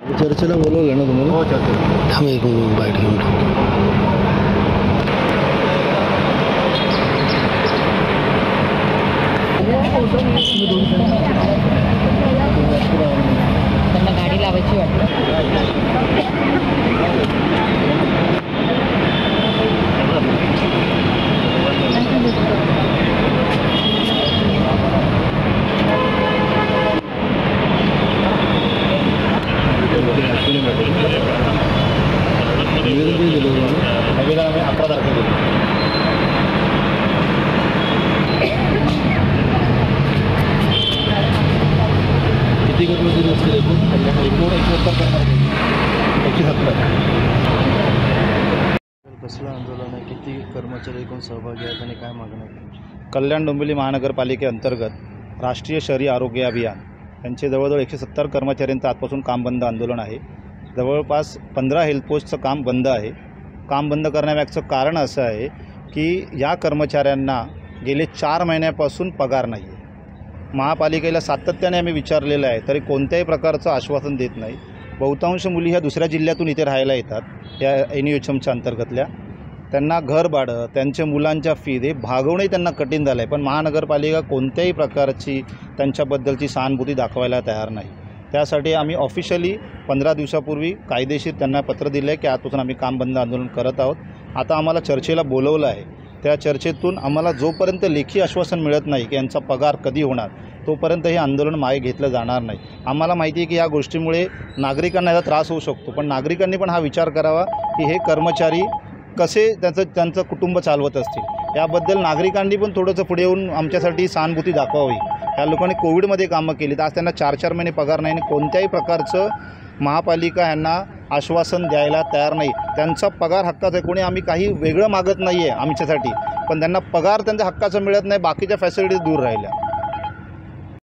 चर्चेला बोलवलं ना तुम्हाला? हो चर्चेला. थांब एक बाईट घेऊन त्यांना गाडी लावायची वाटतं. नवीन आम्ही 11 तारखेला दिली. किती कर्मचारी असतील एकूण? 170. कसलं आंदोलन आहे? किती कर्मचारी एकूण सहभागी आहेत आणि काय मागण्या आहेत? कल्याण डोंबिवली महानगरपालिकेअंतर्गत राष्ट्रीय शहरी आरोग्य अभियान यांचे जवळजवळ 170 कर्मचाऱ्यांचं आजपासून काम बंद आंदोलन आहे. जवळपास 15 हेल्थ पोस्टचं काम बंद आहे. काम बंद करण्यामागचं कारण असं आहे की या कर्मचाऱ्यांना गेले 4 महिन्यापासून पगार नाही आहे. महापालिकेला सातत्याने आम्ही विचारलेलं आहे तरी कोणत्याही प्रकारचं आश्वासन देत नाही. बहुतांश मुली ह्या दुसऱ्या जिल्ह्यातून इथे राहायला येतात या NUHMच्या अंतर्गतल्या. त्यांना घरभाडं, त्यांच्या मुलांच्या फी हे भागवणंही त्यांना कठीण झालं आहे. पण महानगरपालिका कोणत्याही प्रकारची त्यांच्याबद्दलची सहानुभूती दाखवायला तयार नाही. त्यासाठी आम्ही ऑफिशियली 15 दिवसापूर्वी कायदेशीर त्यांना पत्र दिलं आहे की आजपासून आम्ही काम बंद आंदोलन करत आहोत. आता आम्हाला चर्चेला बोलवलं आहे. त्या चर्चेतून आम्हाला जोपर्यंत लेखी आश्वासन मिळत नाही की यांचा पगार कधी होणार तोपर्यंत हे आंदोलन मागे घेतलं जाणार नाही. आम्हाला माहिती आहे की या गोष्टीमुळे नागरिकांना याचा त्रास होऊ शकतो, पण नागरिकांनी पण हा विचार करावा की हे कर्मचारी कसे त्यांचं कुटुंब चालवत असतील. याबद्दल नागरिकांनी पण थोडंसं पुढे येऊन आमच्यासाठी सहानुभूती दाखवावी. या लोकांनी कोविडमध्ये कामं केली तर आज त्यांना 4-4 महिने पगार नाही आणि कोणत्याही प्रकारचं महापालिका यांना आश्वासन द्यायला तयार नाही. त्यांचा पगार हक्काचा आहे. कोणी आम्ही काही वेगळं मागत नाही आहे आमच्यासाठी, पण त्यांना पगार त्यांच्या हक्काचा मिळत नाही. बाकीच्या फॅसिलिटीज दूर राहिल्या.